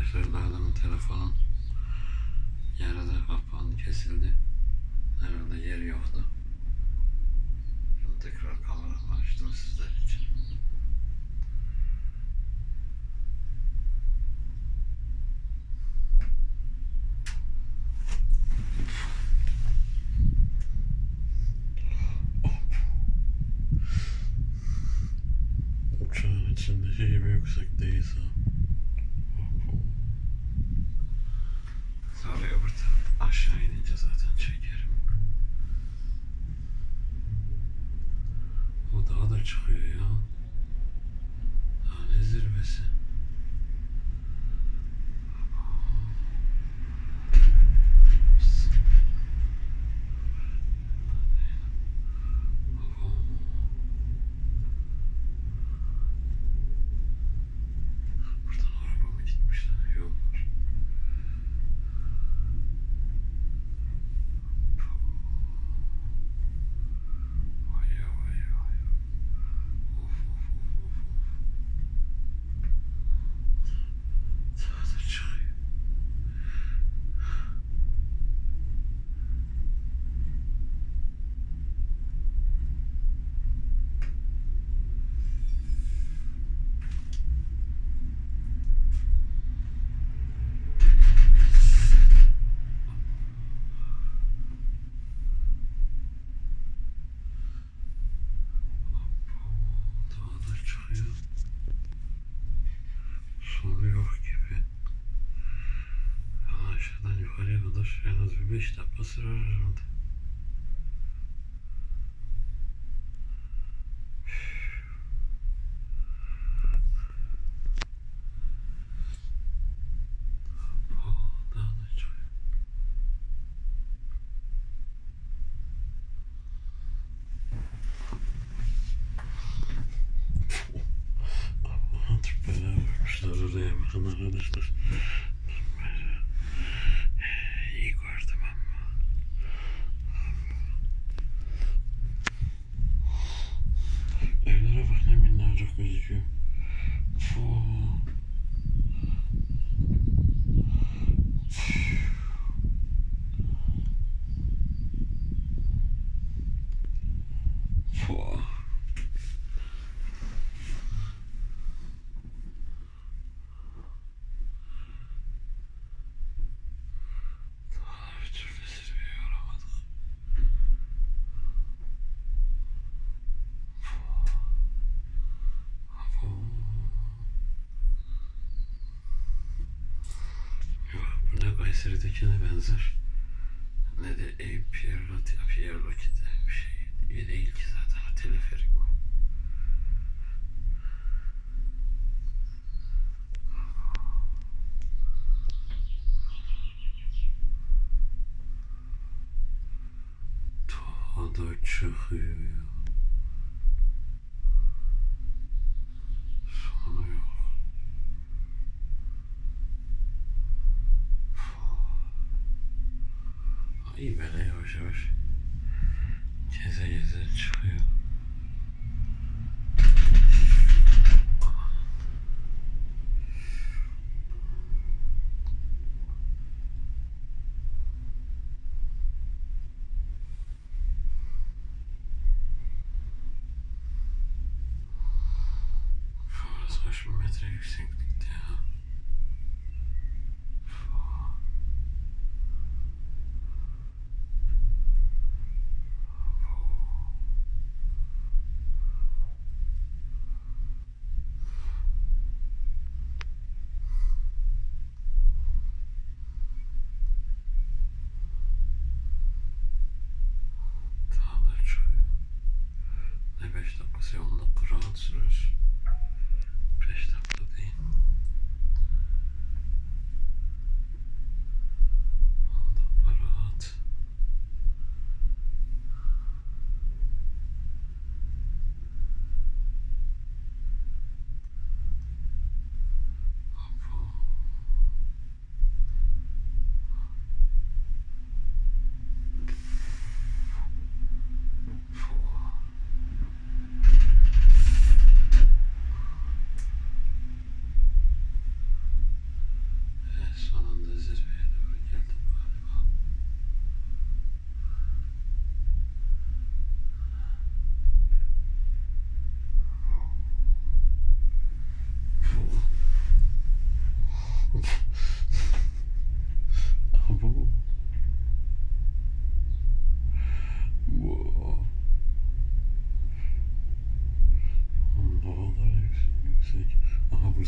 Arkadaşlar adamın telefonu yarıda kapandı, kesildi. Herhalde yer yoktu. Şimdi tekrar kameramı açtım sizler için. Uçağın içindeki gibi yüksek değilse. Sonra öbür taraf aşağı inince zaten çekerim. O daha da çıkıyor ya. Daha ne zirvesi. Buradan araba mı gitmişler? Yok. Vay ya vay ya vay ya. Of of of of of. Daha da çıkıyor. Daha da çıkıyor. Sonu yok gibi. Yani aşağıdan yukarıya kadar en az bir 5 dakika sürer herhalde. Daha da çıkıyor. Allah'ın tüplerine bakmışlar oraya bakın arkadaşlar. İyi gördüm ama. Evlere bak ne minnacık gözüküyor. Fuuu. Fuuu. Daha bir türlü zirveye varamadık. Yok, bu ne Kayseri'dekine benzer, ne de Pierre-Loti'de bir şey iyi değil ki zaten, teleferik bu. Daha da çıkıyor ya. Sonu yok. İyi böyle yavaş yavaş geze geze çıkıyor. Şurası kaç bin metre yükseklikte ya. Daha da çıkıyor. Ne 5 dakikası, 10 dakika rahat sürer. 5 dakika değil. 10 dakika rahat.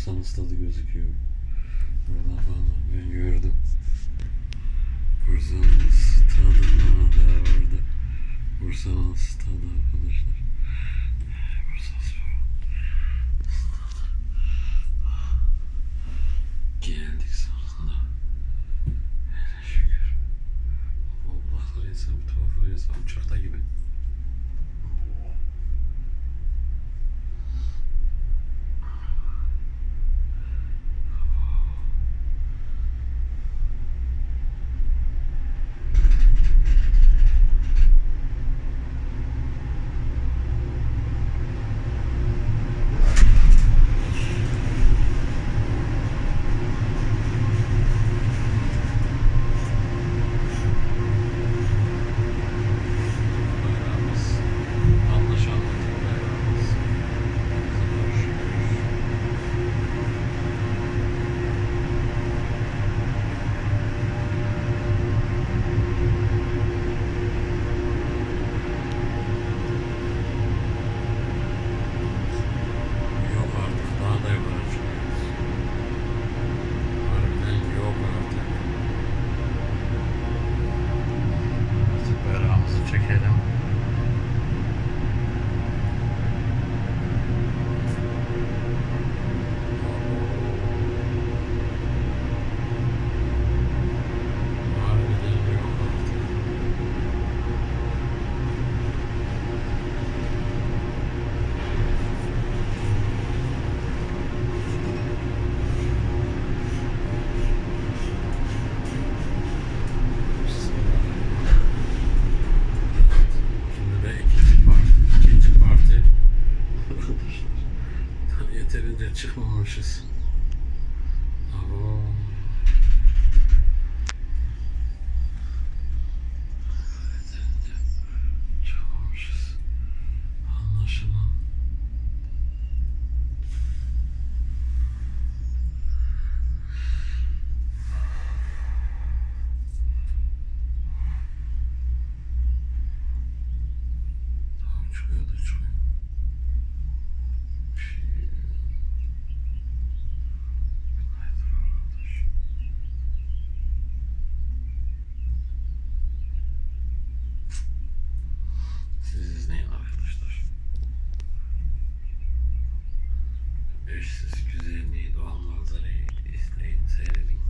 Bursa'nın stadı gözüküyor. Buradan falan ben gördüm. Bursa'nın stadı da orada. Bursa'nın stadı arkadaşlar. Bursa Spor. Geldik sonunda. Hele şükür. Bu oblaklar insan bir tuhaf oluyor. Uçakta gibi. Yeterince çıkmamışız. Abo. Yeterince çıkmamışız. Anlaşılan. Tamam çıkıyor da çıkıyor. Siz izleyin arkadaşlar. Eşsiz güzelliği, doğal manzarayı izleyin, seyredin.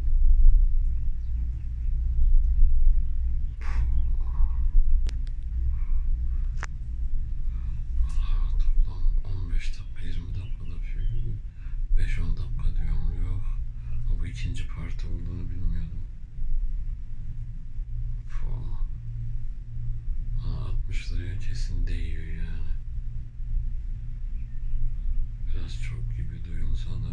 Toplam 15 dakika, 20 dakikada şey, 5-10 dakika diyorum, yok. Bu ikinci parti olduğunu bilmiyordum. 60 liraya kesin değiyor yani. Biraz çok gibi duyulsa da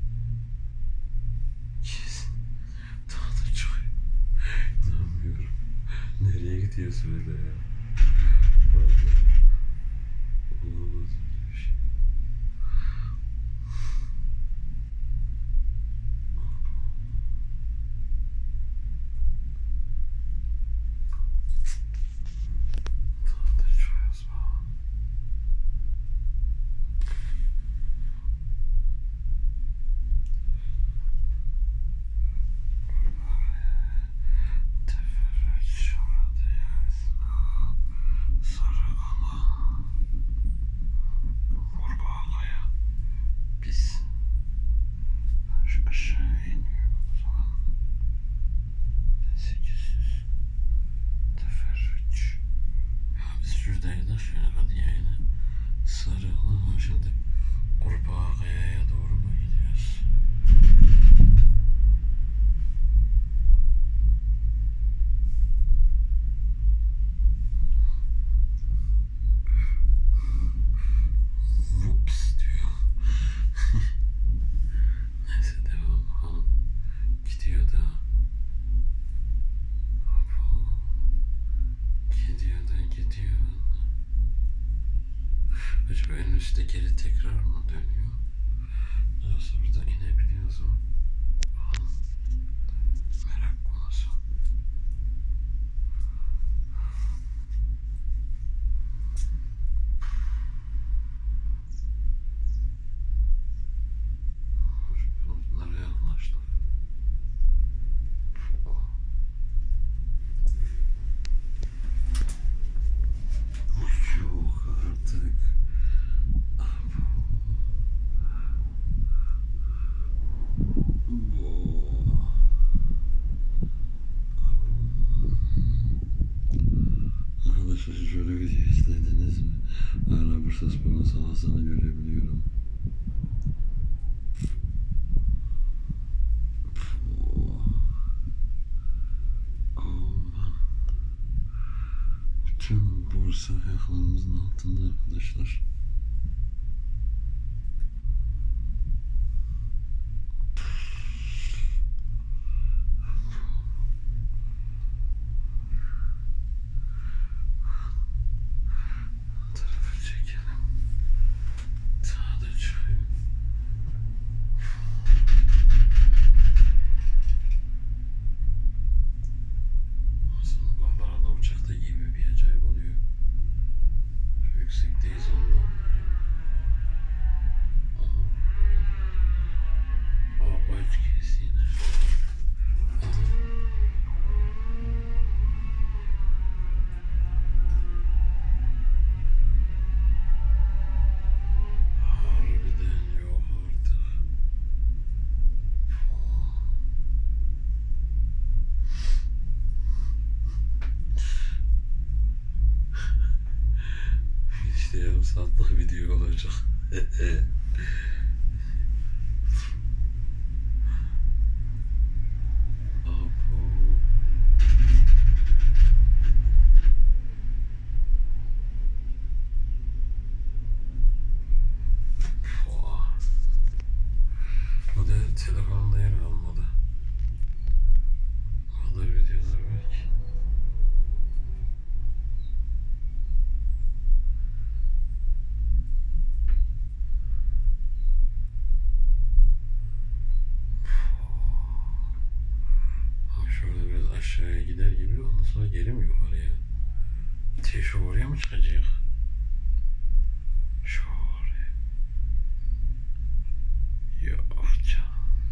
kesin daha da çok. İnanmıyorum. Nereye gidiyorsun öyle ya? Vallahi olamaz bir şey. Şuradaydı, şöyle hadi yayına sarı alan, şimdi Kurbağakaya'ya doğru mu gidiyoruz? Ups diyor. Neyse devam bakalım. Bursaspor'un sahasını görebiliyorum. Aman. Tüm Bursa ayaklarımızın altında arkadaşlar. Yüksekteyiz ondan. Ağaç kesine. Harbiden yok artık. İşte yarım saatlik video olacak. Bu da telefonumda yer almadı. O kadar videolar var ki. Şurada biraz aşağıya gider gibi, ondan sonra geri mi yukarıya? Şu oraya mı çıkacak? Şu oraya. Yok canım.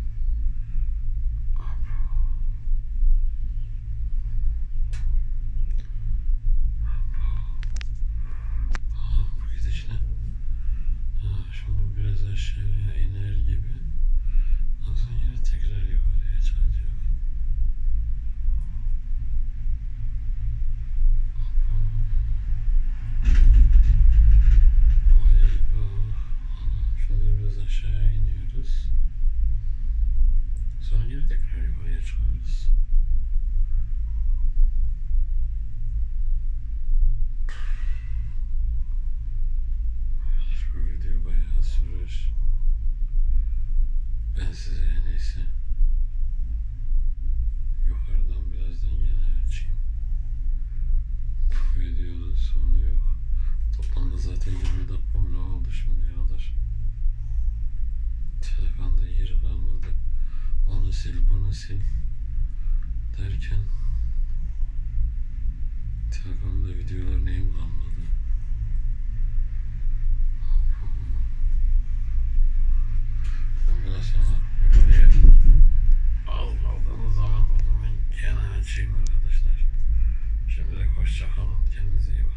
Bu gidişle. Şimdi biraz aşağıya iner gibi. Ondan sonra yine tekrar yukarıya çıkacak. Şimdi biraz aşağıya iniyoruz. Sonra yine tekrar yukarıya çıkarız. Bu video bayağı sürer. Ben size en iyisi yukarıdan birazdan gene açayım. Bu videonun sonu yok. Toplamda zaten 20 dakika mı ne oldu şimdiye kadar? Telefonda yer kalmadı. Onu sil, bunu sil derken telefonda videolar neyim kalmadı? Biraz sonra yukarıya aldığımız zaman o zaman gene açayım arkadaşlar. Şimdilik hoşça kalın. Kendinize iyi bakın.